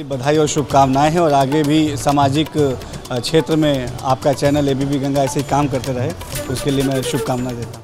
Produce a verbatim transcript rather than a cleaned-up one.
मेरी बधाई और शुभकामनाएं हैं और आगे भी सामाजिक क्षेत्र में आपका चैनल एबीपी गंगा ऐसे ही काम करते रहे, उसके लिए मैं शुभकामनाएं देता हूँ।